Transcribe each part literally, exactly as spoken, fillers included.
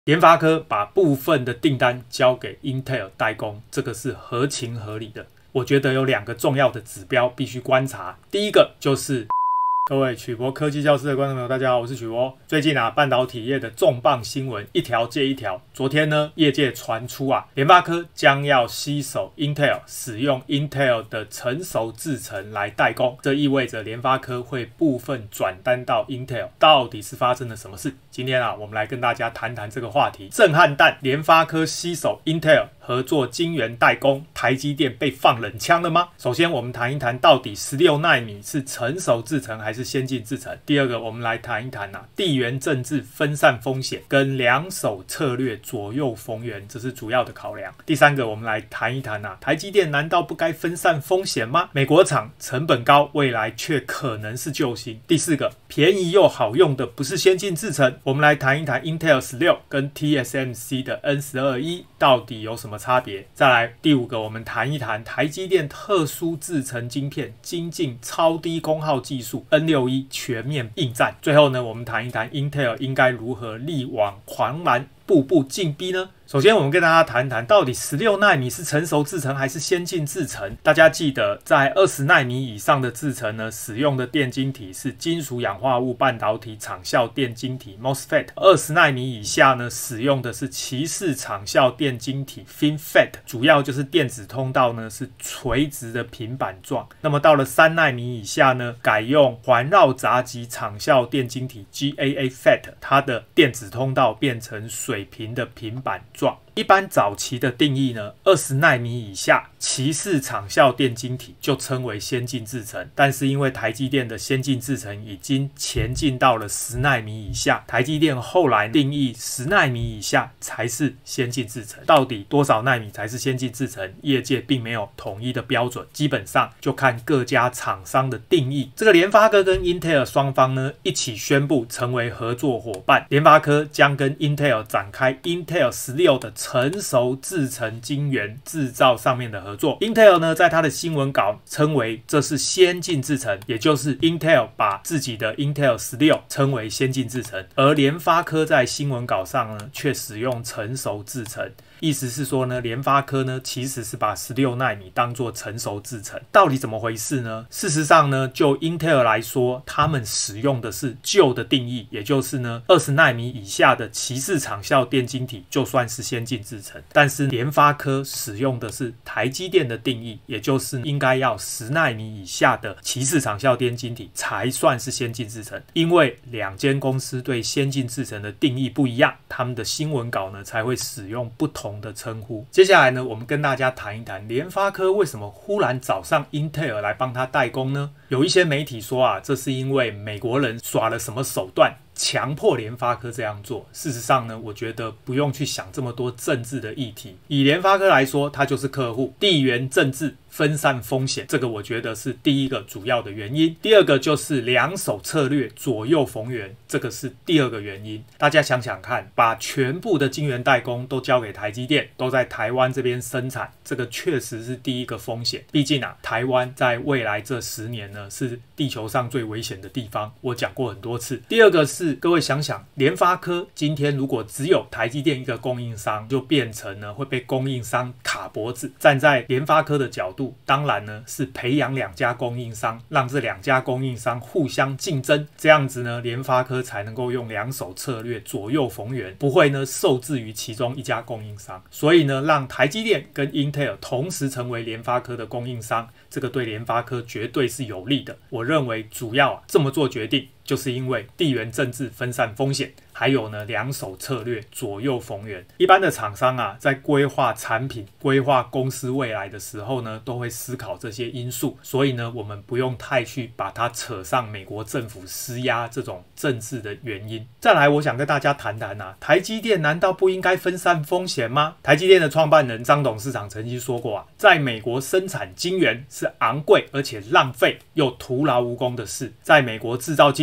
联发科把部分的订单交给 Intel 代工，这个是合情合理的。我觉得有两个重要的指标必须观察，第一个就是各位曲博科技教室的观众朋友，大家好，我是曲博。最近啊，半导体业的重磅新闻一条接一条。昨天呢，业界传出啊，联发科将要携手 Intel， 使用 Intel 的成熟制程来代工，这意味着联发科会部分转单到 Intel。到底是发生了什么事？今天啊，我们来跟大家谈谈这个话题。震撼弹，联发科携手 Intel 合作晶圆代工，台积电被放冷枪了吗？首先，我们谈一谈到底十六奈米是成熟制程还是先进制程。第二个，我们来谈一谈啊，地缘政治分散风险跟两手策略左右逢源，这是主要的考量。第三个，我们来谈一谈啊，台积电难道不该分散风险吗？美国厂成本高，未来却可能是救星。第四个，便宜又好用的不是先进制程，我们来谈一谈 Intel 十六跟 T S M C 的 N 十二 E 到底有什么差别。再来第五个，我们谈一谈台积电特殊制程晶片精进超低功耗技术 N 六 E 全面应战。最后呢，我们谈一谈 Intel 应该如何力挽狂澜，步步进逼呢？首先，我们跟大家谈谈，到底十六奈米是成熟制程还是先进制程？大家记得，在二十奈米以上的制程呢，使用的电晶体是金属氧化物半导体场效电晶体 MOSFET； 二十奈米以下呢，使用的是骑士场效电晶体 FinFET， 主要就是电子通道呢是垂直的平板状。那么到了三奈米以下呢，改用环绕杂极场效电晶体 G A A F E T， 它的电子通道变成水平的平板状。一般早期的定义呢，二十奈米以下骑士场效电晶体就称为先进制程，但是因为台积电的先进制程已经前进到了十奈米以下，台积电后来定义十奈米以下才是先进制程。到底多少奈米才是先进制程？业界并没有统一的标准，基本上就看各家厂商的定义。这个联发科跟 Intel 双方呢一起宣布成为合作伙伴，联发科将跟 Intel 展开 Intel 十六的成熟制程晶圆制造上面的合作。 Intel 呢在它的新闻稿称为这是先进制程，也就是 Intel 把自己的 Intel 十六称为先进制程，而联发科在新闻稿上呢却使用成熟制程。意思是说呢，联发科呢其实是把十六奈米当作成熟制程，到底怎么回事呢？事实上呢，就 Intel 来说，他们使用的是旧的定义，也就是呢二十奈米以下的骑士场效电晶体就算是先进制程，但是联发科使用的是台积电的定义，也就是应该要十奈米以下的骑士场效电晶体才算是先进制程。因为两间公司对先进制程的定义不一样，他们的新闻稿呢才会使用不同的称呼。接下来呢，我们跟大家谈一谈联发科为什么忽然找上 Intel 来帮他代工呢？有一些媒体说啊，这是因为美国人耍了什么手段，强迫联发科这样做。事实上呢，我觉得不用去想这么多政治的议题。以联发科来说，它就是客户，地缘政治分散风险，这个我觉得是第一个主要的原因。第二个就是两手策略左右逢源，这个是第二个原因。大家想想看，把全部的晶圆代工都交给台积电，都在台湾这边生产，这个确实是第一个风险。毕竟啊，台湾在未来这十年呢，是地球上最危险的地方，我讲过很多次。第二个是各位想想，联发科今天如果只有台积电一个供应商，就变成呢会被供应商卡脖子。站在联发科的角度，当然呢是培养两家供应商，让这两家供应商互相竞争，这样子呢联发科才能够用两手策略左右逢源，不会呢受制于其中一家供应商。所以呢让台积电跟 Intel 同时成为联发科的供应商，这个对联发科绝对是有利的。我认为主要、啊、这么做决定就是因为地缘政治分散风险，还有呢两手策略左右逢源。一般的厂商啊，在规划产品、规划公司未来的时候呢，都会思考这些因素，所以呢，我们不用太去把它扯上美国政府施压这种政治的原因。再来，我想跟大家谈谈啊，台积电难道不应该分散风险吗？台积电的创办人张董事长曾经说过啊，在美国生产晶圆是昂贵而且浪费又徒劳无功的事，在美国制造晶片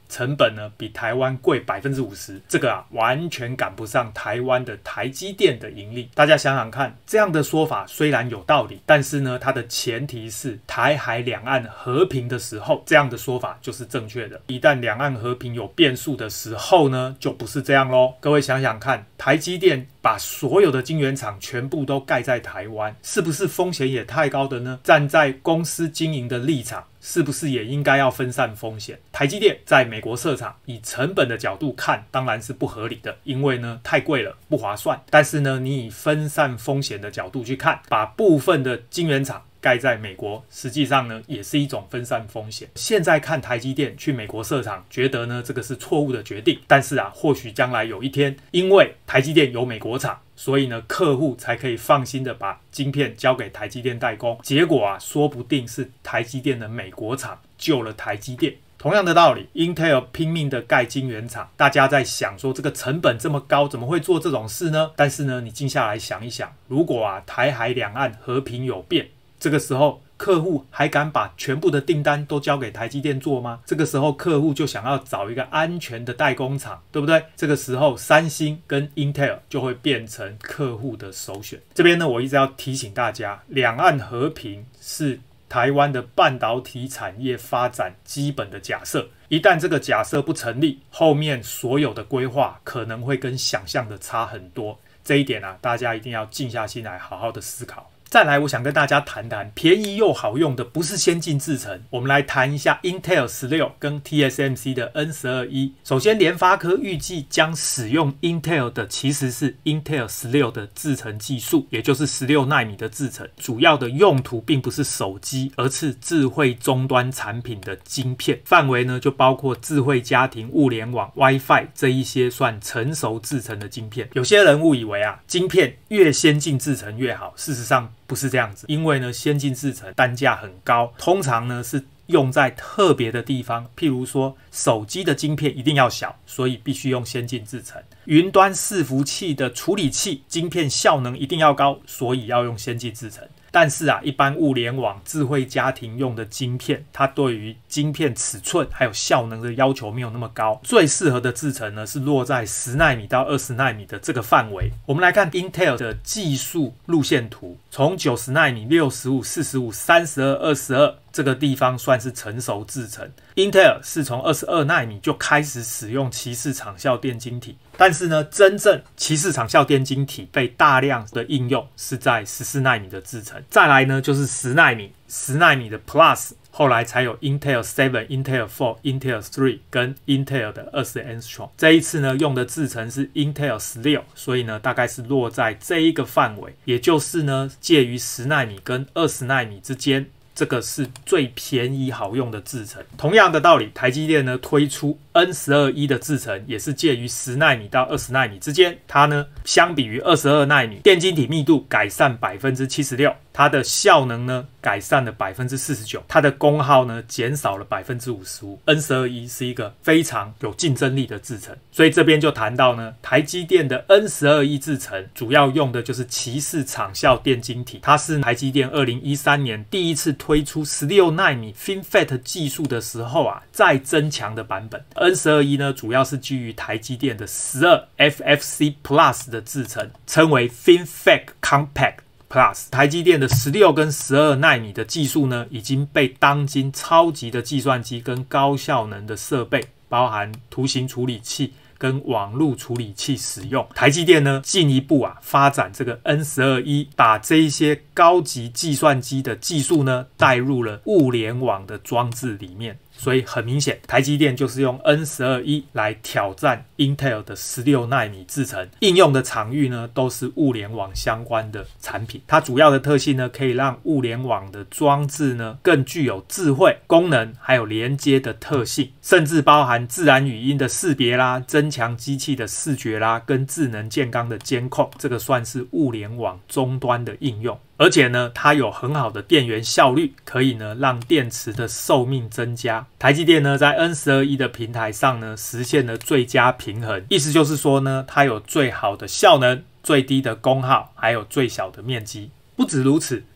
成本呢比台湾贵 百分之五十， 这个啊完全赶不上台湾的台积电的盈利。大家想想看，这样的说法虽然有道理，但是呢它的前提是台海两岸和平的时候，这样的说法就是正确的。一旦两岸和平有变数的时候呢，就不是这样咯。各位想想看，台积电把所有的晶圆厂全部都盖在台湾，是不是风险也太高的呢？站在公司经营的立场，是不是也应该要分散风险？台积电在美国设厂，以成本的角度看，当然是不合理的，因为呢太贵了，不划算。但是呢，你以分散风险的角度去看，把部分的晶圆厂盖在美国，实际上呢也是一种分散风险。现在看台积电去美国设厂，觉得呢这个是错误的决定，但是啊，或许将来有一天，因为台积电有美国厂，所以呢客户才可以放心的把晶片交给台积电代工，结果啊说不定是台积电的美国厂救了台积电。同样的道理 Intel 拼命的盖晶圆厂，大家在想说这个成本这么高，怎么会做这种事呢？但是呢你静下来想一想，如果啊台海两岸和平有变，这个时候客户还敢把全部的订单都交给台积电做吗？这个时候客户就想要找一个安全的代工厂，对不对？这个时候三星跟 Intel 就会变成客户的首选。这边呢我一直要提醒大家，两岸和平是台湾的半导体产业发展基本的假设，一旦这个假设不成立，后面所有的规划可能会跟想象的差很多。这一点啊，大家一定要静下心来好好的思考。再来，我想跟大家谈谈便宜又好用的不是先进制程，我们来谈一下 Intel 十六跟 T S M C 的 N 十二 E。首先，联发科预计将使用 Intel 的其实是 Intel 十六的制程技术，也就是十六奈米的制程，主要的用途并不是手机，而是智慧终端产品的晶片，范围呢就包括智慧家庭、物联网、WiFi 这一些算成熟制程的晶片。有些人误以为啊，晶片越先进制程越好，事实上不是这样子，因为呢，先进制程单价很高，通常呢是用在特别的地方，譬如说手机的晶片一定要小，所以必须用先进制程；云端伺服器的处理器晶片效能一定要高，所以要用先进制程。但是啊，一般物联网、智慧家庭用的晶片，它对于晶片尺寸还有效能的要求没有那么高，最适合的制程呢是落在十奈米到二十奈米的这个范围。我们来看 Intel 的技术路线图，从九十奈米、六十五、四十五、三十二、二十二这个地方算是成熟制程。Intel 是从二十二奈米就开始使用骑士场效电晶体，但是呢，真正骑士场效电晶体被大量的应用是在十四奈米的制程。再来呢，就是十奈米、十奈米的 Plus， 后来才有 Intel 七、Intel 四、Intel 三跟 Intel 的二十 Angstrom。这一次呢，用的制程是 Intel 十六，所以呢，大概是落在这一个范围，也就是呢，介于十奈米跟二十奈米之间。这个是最便宜好用的制程。同样的道理，台积电呢推出 N 十二 E 的制程，也是介于十奈米到二十奈米之间。它呢相比于二十二奈米，电晶体密度改善 百分之七十六， 它的效能呢改善了 百分之四十九， 它的功耗呢减少了 百分之五十五。 N 十二 E 是一个非常有竞争力的制程，所以这边就谈到呢，台积电的 N 十二 E 制程主要用的就是骑士场效电晶体，它是台积电二零一三年第一次推出十六奈米 FinFET 技术的时候啊，再增强的版本。 N 十二 E 呢主要是基于台积电的十二 F F C Plus 的制程，称为 FinFET Compact Plus。 台积电的十六跟十二奈米的技术呢，已经被当今超级的计算机跟高效能的设备，包含图形处理器跟网络处理器使用。台积电呢进一步啊发展这个 N 十二 E， 把这一些高级计算机的技术呢带入了物联网的装置里面。所以很明显，台积电就是用 N 十二 E 来挑战 Intel 的十六奈米制程，应用的场域呢都是物联网相关的产品。它主要的特性呢，可以让物联网的装置呢更具有智慧功能，还有连接的特性，甚至包含自然语音的识别啦、增强机器的视觉啦，跟智能健康的监控，这个算是物联网终端的应用。而且呢，它有很好的电源效率，可以呢让电池的寿命增加。台积电呢在 N 十二 E 的平台上呢实现了最佳平衡，意思就是说呢，它有最好的效能、最低的功耗，还有最小的面积。不止如此，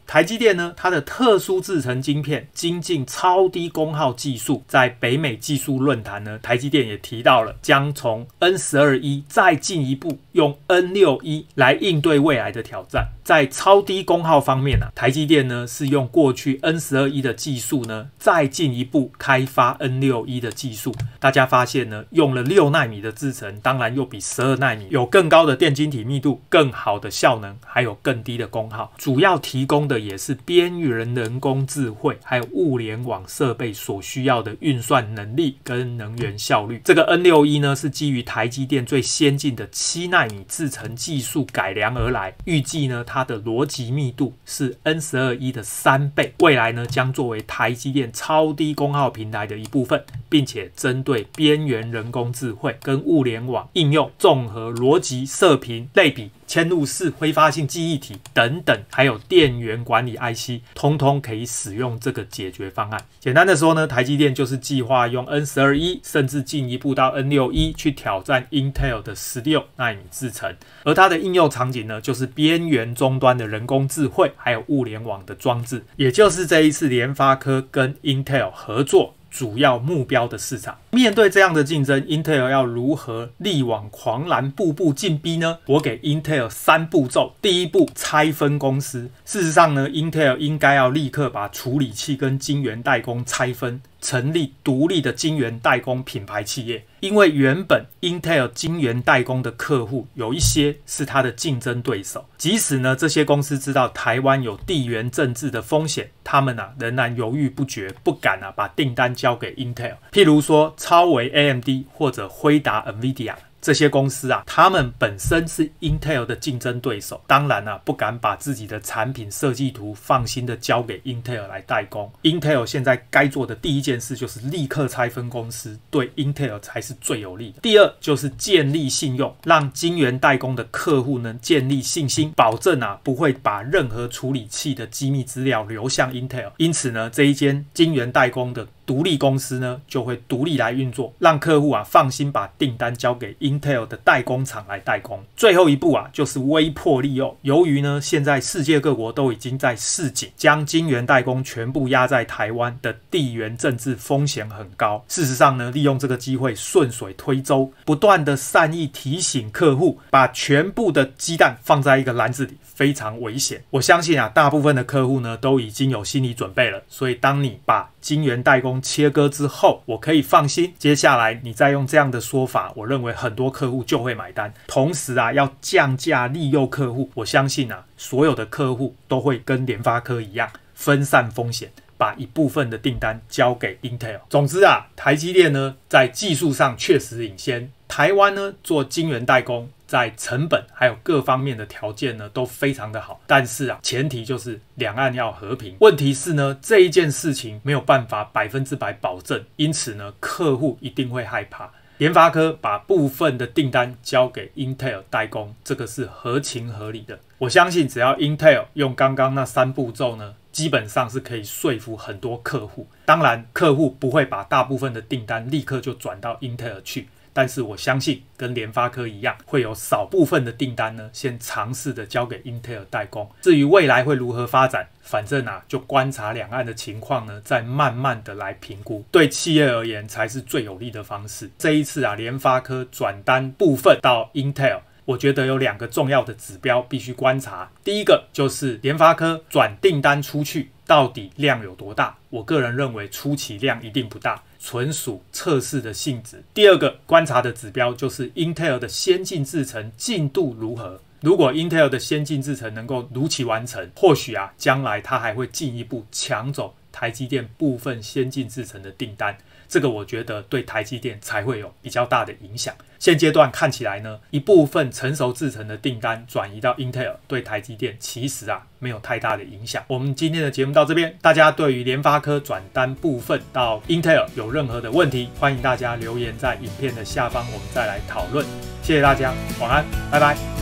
台积电呢，它的特殊制程晶片精进超低功耗技术，在北美技术论坛呢，台积电也提到了将从 N 十二 E 再进一步用 N 六 E 来应对未来的挑战。在超低功耗方面啊，台积电呢是用过去 N 十二 E 的技术呢，再进一步开发 N 六 E 的技术。大家发现呢，用了六奈米的制程，当然又比十二奈米有更高的电晶体密度、更好的效能，还有更低的功耗。主要提供的也是边缘人工智慧还有物联网设备所需要的运算能力跟能源效率。这个 N 六 E 呢是基于台积电最先进的七奈米制程技术改良而来，预计呢它的逻辑密度是 N 十二 E 的三倍，未来呢将作为台积电超低功耗平台的一部分，并且针对边缘人工智慧跟物联网应用、综合逻辑、射频、类比、嵌入式挥发性记忆体等等，还有电源管理 I C， 通通可以使用这个解决方案。简单的说呢，台积电就是计划用 N 十二 E 甚至进一步到 N 六 E 去挑战 Intel 的十六奈米制程，而它的应用场景呢，就是边缘终端的人工智慧还有物联网的装置，也就是这一次联发科跟 Intel 合作主要目标的市场。面对这样的竞争， Intel 要如何力挽狂澜，步步进逼呢？我给 Intel 三步骤。第一步，拆分公司。事实上呢， Intel 应该要立刻把处理器跟晶圆代工拆分，成立独立的晶圆代工品牌企业。因为原本 Intel 晶圆代工的客户有一些是它的竞争对手，即使呢这些公司知道台湾有地缘政治的风险，他们啊仍然犹豫不决，不敢啊把订单交给 Intel。譬如说超微 A M D 或者辉达 Nvidia。这些公司啊，他们本身是 Intel 的竞争对手，当然啊，不敢把自己的产品设计图放心的交给 Intel 来代工。Intel 现在该做的第一件事就是立刻拆分公司，对 Intel 才是最有利的。第二就是建立信用，让晶圆代工的客户能建立信心，保证啊不会把任何处理器的机密资料流向 Intel。因此呢，这一间晶圆代工的独立公司呢，就会独立来运作，让客户啊放心把订单交给 Intel 的代工厂来代工。最后一步啊，就是威迫利诱。由于呢，现在世界各国都已经在示警，将晶圆代工全部压在台湾的地缘政治风险很高。事实上呢，利用这个机会顺水推舟，不断的善意提醒客户，把全部的鸡蛋放在一个篮子里，非常危险。我相信啊，大部分的客户呢都已经有心理准备了。所以当你把晶圆代工切割之后，我可以放心，接下来你再用这样的说法，我认为很多客户就会买单。同时啊，要降价利诱客户，我相信啊，所有的客户都会跟联发科一样，分散风险，把一部分的订单交给 Intel。 总之啊，台积电呢在技术上确实领先，台湾呢做晶圆代工，在成本还有各方面的条件呢都非常的好，但是啊，前提就是两岸要和平。问题是呢，这一件事情没有办法百分之百保证，因此呢，客户一定会害怕。联发科把部分的订单交给 Intel 代工，这个是合情合理的。我相信只要 Intel 用刚刚那三步骤呢，基本上是可以说服很多客户。当然，客户不会把大部分的订单立刻就转到 Intel 去。但是我相信跟联发科一样，会有少部分的订单呢，先尝试的交给 Intel 代工。至于未来会如何发展，反正啊，就观察两岸的情况呢，再慢慢的来评估，对企业而言才是最有利的方式。这一次啊，联发科转单部分到 Intel，我觉得有两个重要的指标必须观察。第一个就是联发科转订单出去到底量有多大，我个人认为初期量一定不大，纯属测试的性质。第二个观察的指标就是 Intel 的先进制程进度如何。如果 Intel 的先进制程能够如期完成，或许啊，将来它还会进一步抢走台积电部分先进制程的订单，这个我觉得对台积电才会有比较大的影响。现阶段看起来呢，一部分成熟制程的订单转移到 Intel， 对台积电其实啊没有太大的影响。我们今天的节目到这边，大家对于联发科转单部分到 Intel 有任何的问题，欢迎大家留言在影片的下方，我们再来讨论。谢谢大家，晚安，拜拜。